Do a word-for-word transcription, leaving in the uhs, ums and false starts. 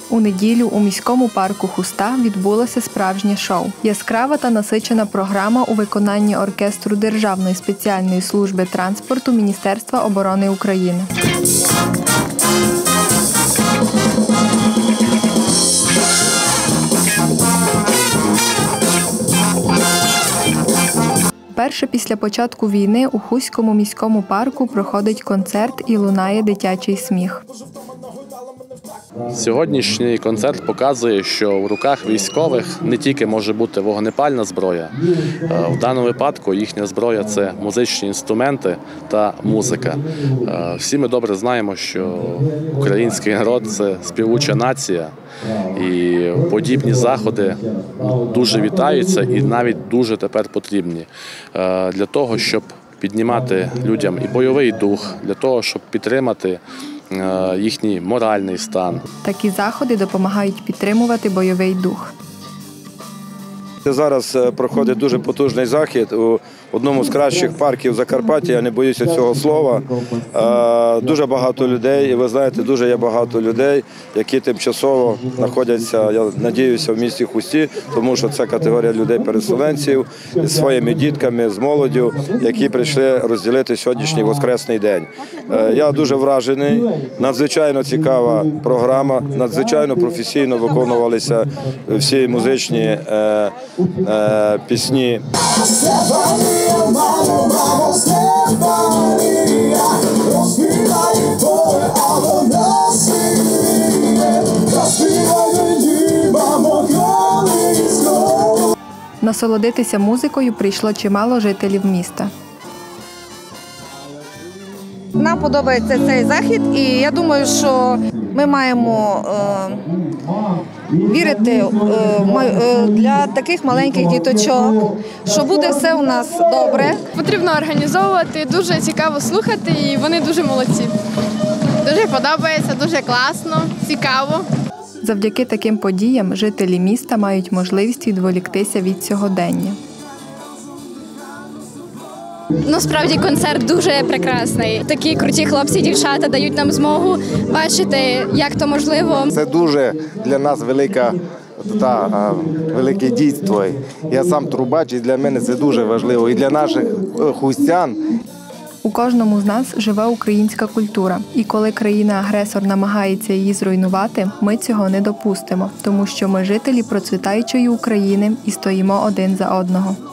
У неділю у міському парку «Хуста» відбулося справжнє шоу. Яскрава та насичена програма у виконанні оркестру Державної спеціальної служби транспорту Міністерства оборони України. Вперше після початку війни у Хуському міському парку проходить концерт і лунає дитячий сміх. Сьогоднішній концерт показує, що в руках військових не тільки може бути вогнепальна зброя. В даному випадку їхня зброя – це музичні інструменти та музика. Всі ми добре знаємо, що український народ – це співуча нація. І подібні заходи дуже вітаються і навіть дуже тепер потрібні для того, щоб піднімати людям і бойовий дух, для того, щоб підтримати їхній моральний стан. Такі заходи допомагають підтримувати бойовий дух. Зараз проходить дуже потужний захід у одному з кращих парків Закарпаття, я не боюся цього слова. Дуже багато людей, і ви знаєте, дуже є багато людей, які тимчасово знаходяться, я сподіваюся, в місті Хусті, тому що це категорія людей-переселенців зі своїми дітками, з молоддю, які прийшли розділити сьогоднішній воскресний день. Я дуже вражений, надзвичайно цікава програма, надзвичайно професійно виконувалися всі музичні пісні. Насолодитися музикою прийшло чимало жителів міста. Нам подобається цей захід, і я думаю, що ми маємо е, вірити е, для таких маленьких діточок, що буде все у нас добре. Потрібно організовувати, дуже цікаво слухати, і вони дуже молодці. Дуже подобається, дуже класно, цікаво. Завдяки таким подіям жителі міста мають можливість відволіктися від сьогодення. Ну, справді, концерт дуже прекрасний. Такі круті хлопці і дівчата дають нам змогу бачити, як то можливо. Це дуже для нас велика, та, велике дійство. Я сам трубач, і для мене це дуже важливо. І для наших хустян. У кожному з нас живе українська культура. І коли країна-агресор намагається її зруйнувати, ми цього не допустимо, тому що ми жителі процвітаючої України і стоїмо один за одного.